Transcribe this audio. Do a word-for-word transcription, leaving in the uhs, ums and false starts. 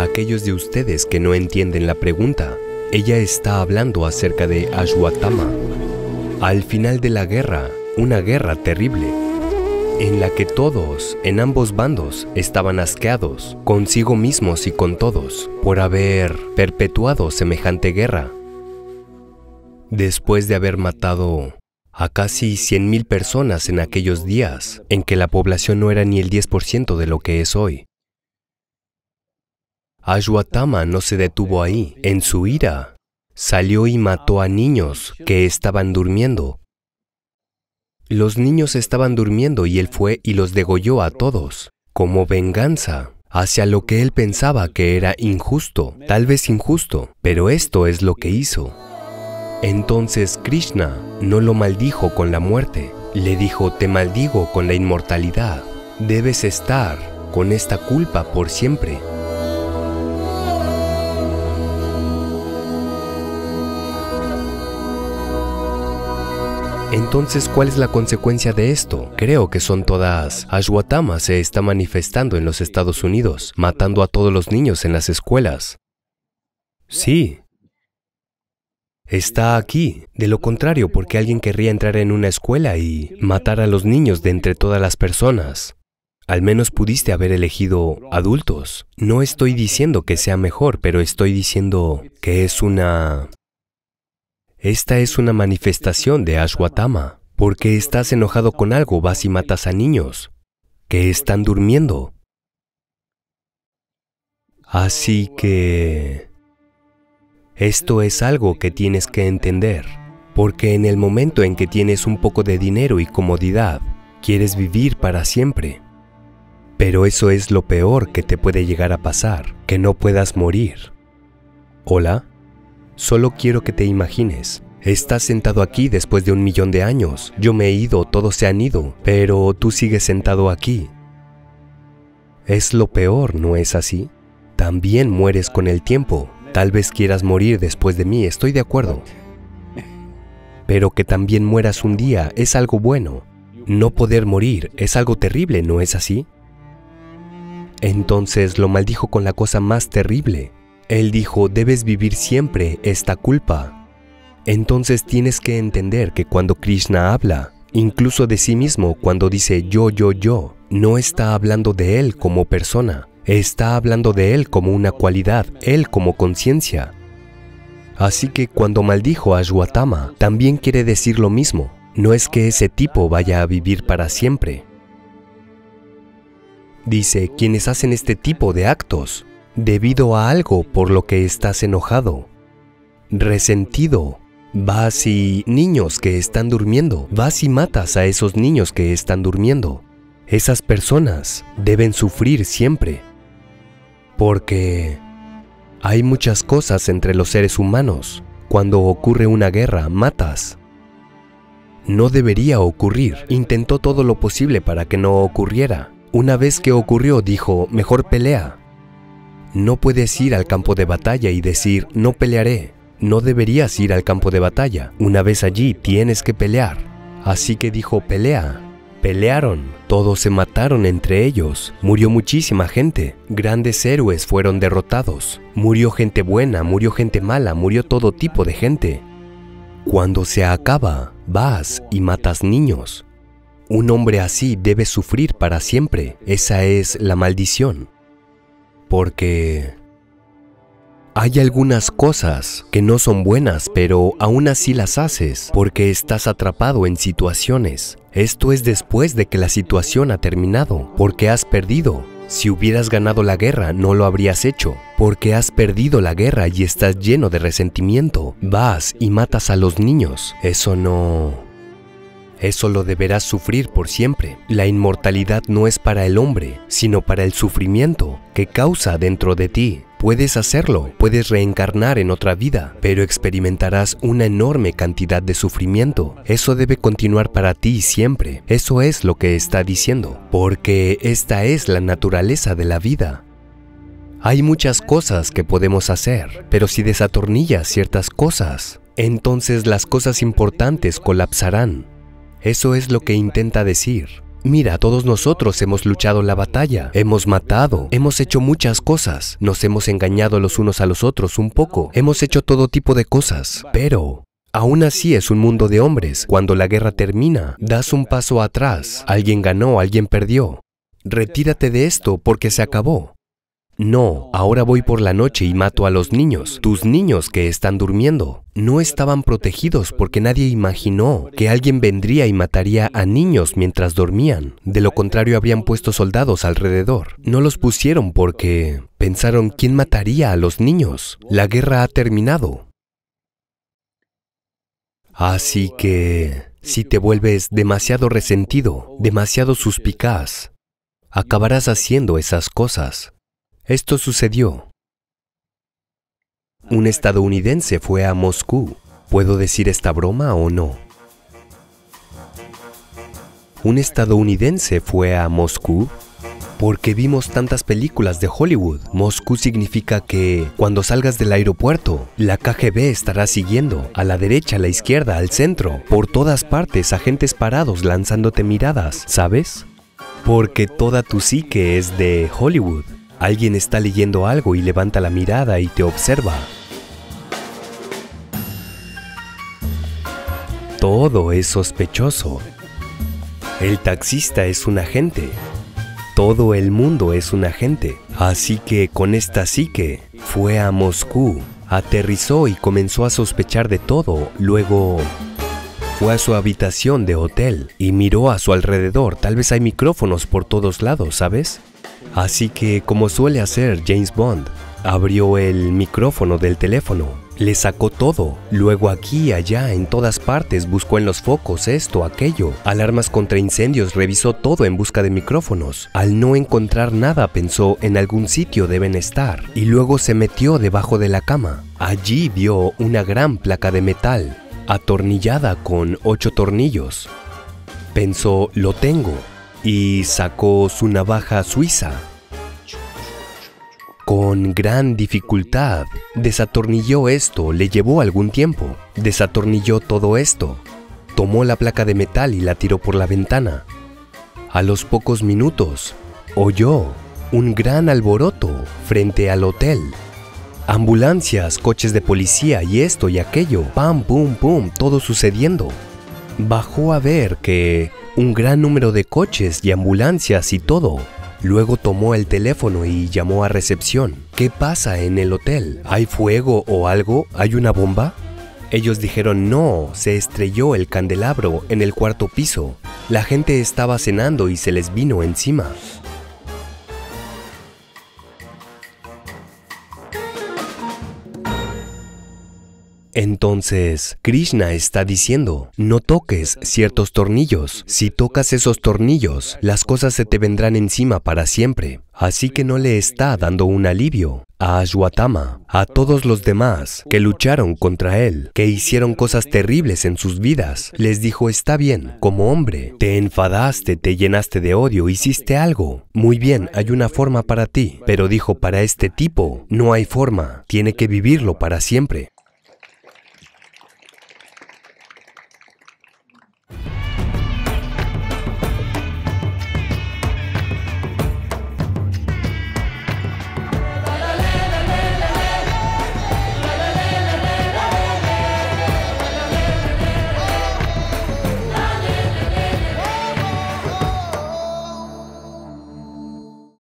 aquellos de ustedes que no entienden la pregunta, ella está hablando acerca de Ashwatthama. Al final de la guerra, una guerra terrible, en la que todos, en ambos bandos, estaban asqueados, consigo mismos y con todos, por haber perpetuado semejante guerra. Después de haber matado a casi cien mil personas en aquellos días, en que la población no era ni el diez por ciento de lo que es hoy, Ashwatthama no se detuvo ahí. En su ira, salió y mató a niños que estaban durmiendo. Los niños estaban durmiendo y él fue y los degolló a todos, como venganza hacia lo que él pensaba que era injusto, tal vez injusto, pero esto es lo que hizo. Entonces Krishna no lo maldijo con la muerte, le dijo: te maldigo con la inmortalidad, debes estar con esta culpa por siempre. Entonces, ¿cuál es la consecuencia de esto? Creo que son todas. Ashwatthama se está manifestando en los Estados Unidos, matando a todos los niños en las escuelas. Sí. Está aquí. De lo contrario, ¿por qué alguien querría entrar en una escuela y matar a los niños de entre todas las personas? Al menos pudiste haber elegido adultos. No estoy diciendo que sea mejor, pero estoy diciendo que es una... Esta es una manifestación de Ashwatthama. Porque estás enojado con algo, vas y matas a niños que están durmiendo. Así que... esto es algo que tienes que entender. Porque en el momento en que tienes un poco de dinero y comodidad, quieres vivir para siempre. Pero eso es lo peor que te puede llegar a pasar, que no puedas morir. ¿Hola? Solo quiero que te imagines, estás sentado aquí después de un millón de años. Yo me he ido, todos se han ido, pero tú sigues sentado aquí. Es lo peor, ¿no es así? También mueres con el tiempo. Tal vez quieras morir después de mí, estoy de acuerdo. Pero que también mueras un día es algo bueno. No poder morir es algo terrible, ¿no es así? Entonces lo maldijo con la cosa más terrible. Él dijo: debes vivir siempre esta culpa. Entonces tienes que entender que cuando Krishna habla, incluso de sí mismo, cuando dice yo, yo, yo, no está hablando de él como persona, está hablando de él como una cualidad, él como conciencia. Así que cuando maldijo a Ashwatthama, también quiere decir lo mismo. No es que ese tipo vaya a vivir para siempre. Dice: quienes hacen este tipo de actos, debido a algo por lo que estás enojado, resentido, vas y niños que están durmiendo, vas y matas a esos niños que están durmiendo. Esas personas deben sufrir siempre, porque hay muchas cosas entre los seres humanos. Cuando ocurre una guerra, matas. No debería ocurrir. Intentó todo lo posible para que no ocurriera. Una vez que ocurrió, dijo: mejor pelea. No puedes ir al campo de batalla y decir: no pelearé. No deberías ir al campo de batalla. Una vez allí, tienes que pelear. Así que dijo: pelea. Pelearon. Todos se mataron entre ellos. Murió muchísima gente. Grandes héroes fueron derrotados. Murió gente buena, murió gente mala, murió todo tipo de gente. Cuando se acaba, vas y matas niños. Un hombre así debe sufrir para siempre. Esa es la maldición. Porque hay algunas cosas que no son buenas, pero aún así las haces porque estás atrapado en situaciones. Esto es después de que la situación ha terminado, porque has perdido. Si hubieras ganado la guerra, no lo habrías hecho, porque has perdido la guerra y estás lleno de resentimiento. Vas y matas a los niños. Eso no... Eso lo deberás sufrir por siempre. La inmortalidad no es para el hombre, sino para el sufrimiento que causa dentro de ti. Puedes hacerlo, puedes reencarnar en otra vida, pero experimentarás una enorme cantidad de sufrimiento. Eso debe continuar para ti siempre. Eso es lo que está diciendo, porque esta es la naturaleza de la vida. Hay muchas cosas que podemos hacer, pero si desatornillas ciertas cosas, entonces las cosas importantes colapsarán. Eso es lo que intenta decir. Mira, todos nosotros hemos luchado la batalla, hemos matado, hemos hecho muchas cosas, nos hemos engañado los unos a los otros un poco, hemos hecho todo tipo de cosas, pero aún así es un mundo de hombres. Cuando la guerra termina, das un paso atrás, alguien ganó, alguien perdió. Retírate de esto porque se acabó. No, ahora voy por la noche y mato a los niños. Tus niños que están durmiendo no estaban protegidos porque nadie imaginó que alguien vendría y mataría a niños mientras dormían. De lo contrario, habrían puesto soldados alrededor. No los pusieron porque pensaron quién mataría a los niños. La guerra ha terminado. Así que, si te vuelves demasiado resentido, demasiado suspicaz, acabarás haciendo esas cosas. Esto sucedió. Un estadounidense fue a Moscú. ¿Puedo decir esta broma o no? Un estadounidense fue a Moscú porque vimos tantas películas de Hollywood. Moscú significa que cuando salgas del aeropuerto, la K G B estará siguiendo, a la derecha, a la izquierda, al centro, por todas partes, agentes parados lanzándote miradas, ¿sabes? Porque toda tu psique es de Hollywood. Alguien está leyendo algo y levanta la mirada y te observa. Todo es sospechoso. El taxista es un agente. Todo el mundo es un agente. Así que con esta psique fue a Moscú, aterrizó y comenzó a sospechar de todo. Luego fue a su habitación de hotel y miró a su alrededor. Tal vez hay micrófonos por todos lados, ¿sabes? Así que, como suele hacer James Bond, abrió el micrófono del teléfono, le sacó todo, luego aquí y allá, en todas partes, buscó en los focos esto, aquello, alarmas contra incendios, revisó todo en busca de micrófonos. Al no encontrar nada, pensó en algún sitio deben estar, y luego se metió debajo de la cama. Allí vio una gran placa de metal, atornillada con ocho tornillos. Pensó, lo tengo. Y sacó su navaja suiza. Con gran dificultad, desatornilló esto, le llevó algún tiempo. Desatornilló todo esto. Tomó la placa de metal y la tiró por la ventana. A los pocos minutos, oyó un gran alboroto frente al hotel. Ambulancias, coches de policía y esto y aquello. Pam, pum, pum, todo sucediendo. Bajó a ver que un gran número de coches y ambulancias y todo. Luego tomó el teléfono y llamó a recepción. ¿Qué pasa en el hotel? ¿Hay fuego o algo? ¿Hay una bomba? Ellos dijeron no, se estrelló el candelabro en el cuarto piso. La gente estaba cenando y se les vino encima. Entonces, Krishna está diciendo, no toques ciertos tornillos. Si tocas esos tornillos, las cosas se te vendrán encima para siempre. Así que no le está dando un alivio a Ashwatthama, a todos los demás que lucharon contra él, que hicieron cosas terribles en sus vidas. Les dijo, está bien, como hombre, te enfadaste, te llenaste de odio, hiciste algo. Muy bien, hay una forma para ti. Pero dijo, para este tipo, no hay forma, tiene que vivirlo para siempre.